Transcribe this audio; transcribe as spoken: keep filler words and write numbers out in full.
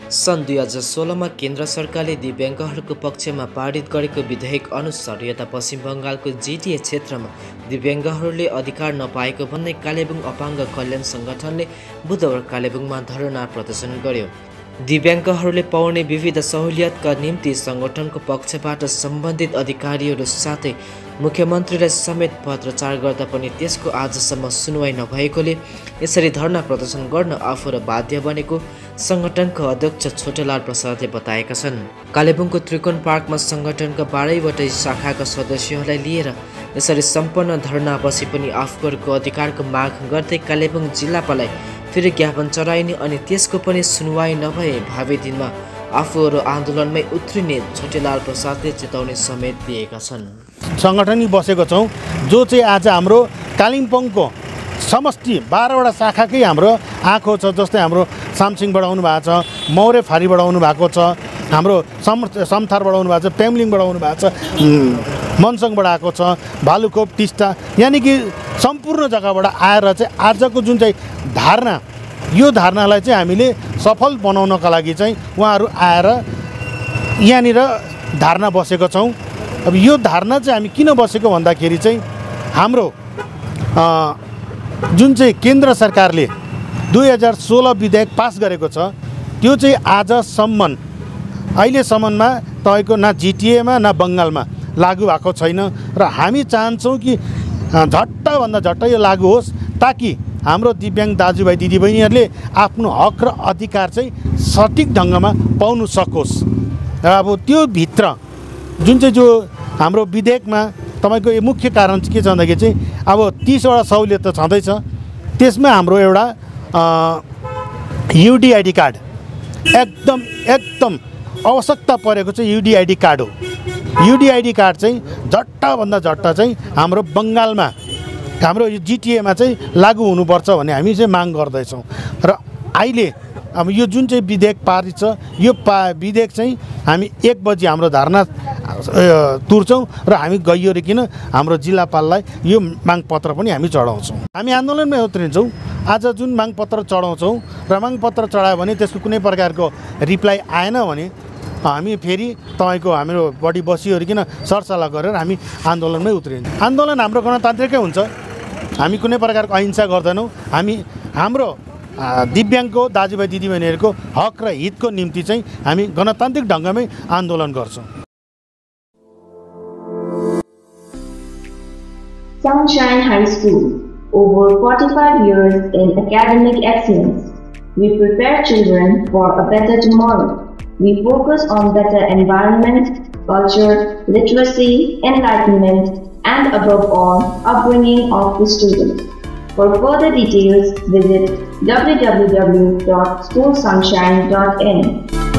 सन् दुई हजार सोह्रमा केन्द्र सरकारले दिव्याङ्गहरूको पक्षमा पारित गरेको विधेयक अनुसार यता पश्चिम बङ्गालको जिटिए क्षेत्रमा दिव्याङ्गहरूले अधिकार नपाएको भन्दै कालेबुङ अपाङ्ग कल्याण सङ्गठनले बुधबार कालेबुङमा धरना प्रदर्शन गर्यो। दिव्याङ्गहरूले पाउने विविध सहुलियतका निम्ति सङ्गठनको पक्षबाट सम्बन्धित अधिकारीहरू साथै मुख्यमन्त्रीलाई समेत पत्रचार गर्दा पनि त्यसको आजसम्म सुनवाई नभएकोले यसरी धरना प्रदर्शन गर्न आफू र बाध्य बनेको सङ्गठनका अध्यक्ष छोटेलाल प्रसादले बताएका छन्। कालेबुङको त्रिकोण पार्कमा सङ्गठनका बाह्रैवटै शाखाका सदस्यहरूलाई लिएर यसरी सम्पन्न धरनापछि पनि आफूहरूको अधिकारको माग गर्दै कालेबुङ जिल्लापाललाई फेरि ज्ञापन चढाइने अनि त्यसको पनि सुनवाई नभए भावी दिनमा आफूहरू आन्दोलनमै उत्रिने छोटेलाल प्रसादले चेतावनी समेत दिएका छन्। सङ्गठनै बसेको छौँ जो चाहिँ आज हाम्रो कालिम्पोङको समष्टि बाह्रवटा शाखाकै हाम्रो आँखो छ। जस्तै हाम्रो सामसिङबाट आउनु भएको छ, मौरे फारीबाट आउनु भएको छ, हाम्रो सम समथारबाट आउनु भएको छ, पेम्लिङबाट आउनु भएको छ, मनसङबाट आएको छ, भालुखोप, टिस्टा, यानि कि सम्पूर्ण जग्गाबाट आएर चाहिँ आजको जुन चाहिँ धारणा, यो धारणालाई चाहिँ हामीले सफल बनाउनका लागि चाहिँ उहाँहरू आएर यहाँनिर धारणा बसेको छौँ। अब यो धारणा चाहिँ हामी किन बसेको भन्दाखेरि चाहिँ हाम्रो जुन चाहिँ केन्द्र सरकारले दुई हजार सोह्र विधेयक पास गरेको छ त्यो चाहिँ आजसम्म अहिलेसम्ममा तपाईँको न जिटिएमा न बङ्गालमा लागू भएको छैन र हामी चाहन्छौँ कि झट्टभन्दा झट्ट यो लागू होस् ताकि हाम्रो दिव्याङ्ग दाजुभाइ दिदीबहिनीहरूले आफ्नो हक र अधिकार चाहिँ सठिक ढङ्गमा पाउनु सकोस्। र अब त्यो भित्र जुन चाहिँ जो हाम्रो विधेयकमा तपाईँको यो मुख्य कारण के छ भन्दाखेरि चाहिँ अब तीसवटा सहुलियत त छँदैछ, त्यसमा हाम्रो एउटा युडिआइडी कार्ड एकदम एकदम आवश्यकता परेको चाहिँ युडिआइडी कार्ड हो। युडिआइडी कार्ड चाहिँ झट्टभन्दा झट्ट चाहिँ हाम्रो बङ्गालमा हाम्रो यो जिटिएमा चाहिँ लागू हुनुपर्छ भन्ने हामी चाहिँ माग गर्दैछौँ। र अहिले अब यो जुन चाहिँ विधेयक पारित छ यो पा विधेयक चाहिँ हामी एक बजी हाम्रो धारणा तुर्छौँ र हामी गइयोरिकन हाम्रो जिल्लापाललाई यो मागपत्र पनि हामी चढाउँछौँ। हामी आन्दोलनमै उत्रिन्छौँ। आज जुन मागपत्र चढाउँछौँ र मागपत्र चढायो भने त्यसको कुनै प्रकारको रिप्लाई आएन भने हामी फेरि तपाईँको हाम्रो बढी बसियोरिकन सरसल्लाह गरेर हामी आन्दोलनमै उत्रिन्छौँ। आन्दोलन हाम्रो गणतान्त्रिकै हुन्छ, हामी कुनै प्रकारको अहिंसा गर्दैनौँ। हामी हाम्रो दिव्याङ्गको दाजुभाइ दिदीबहिनीहरूको हक र हितको निम्ति चाहिँ हामी गणतान्त्रिक ढङ्गमै आन्दोलन गर्छौँ। Sunshine High School, over forty-five years in academic excellence. We prepare children for a better tomorrow. We focus on better environment, culture, literacy, enlightenment, and above all, upbringing of the students. For further details, visit w w w dot school sunshine dot in.